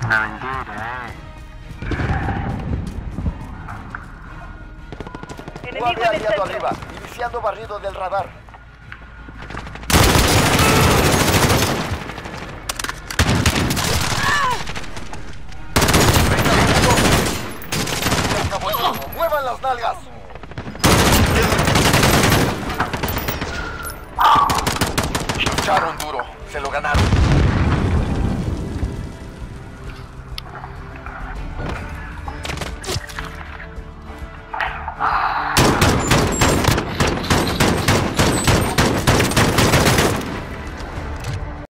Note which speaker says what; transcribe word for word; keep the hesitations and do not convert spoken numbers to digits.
Speaker 1: Una mentira, eh.
Speaker 2: Guardia aliado arriba, iniciando barrido del radar. ¡Muevan las nalgas! Lucharon duro, se lo ganaron.